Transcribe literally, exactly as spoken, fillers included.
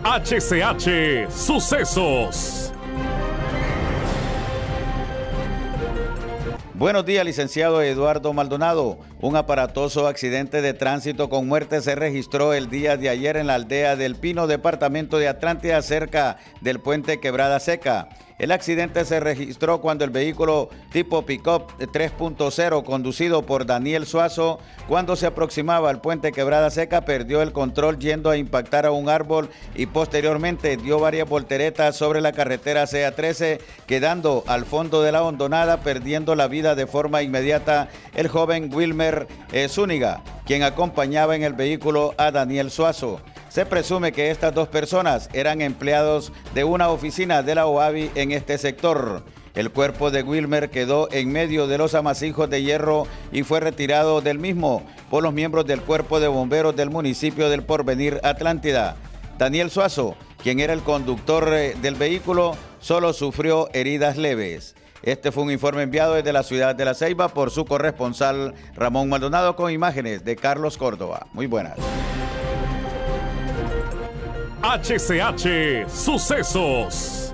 H C H Sucesos. Buenos días, licenciado Eduardo Maldonado. Un aparatoso accidente de tránsito con muerte se registró el día de ayer en la aldea del Pino, departamento de Atlántida, cerca del puente Quebrada Seca. El accidente se registró cuando el vehículo tipo pick-up tres punto cero, conducido por Daniel Suazo, cuando se aproximaba al puente Quebrada Seca, perdió el control yendo a impactar a un árbol y posteriormente dio varias volteretas sobre la carretera C A trece, quedando al fondo de la hondonada, perdiendo la vida de forma inmediata el joven Wilmer eh, Zúñiga, quien acompañaba en el vehículo a Daniel Suazo. Se presume que estas dos personas eran empleados de una oficina de la OAVI en este sector. El cuerpo de Wilmer quedó en medio de los amasijos de hierro y fue retirado del mismo por los miembros del Cuerpo de Bomberos del municipio del Porvenir, Atlántida. Daniel Suazo, quien era el conductor del vehículo, solo sufrió heridas leves. Este fue un informe enviado desde la ciudad de La Ceiba por su corresponsal Ramón Maldonado, con imágenes de Carlos Córdoba. Muy buenas. H C H Sucesos.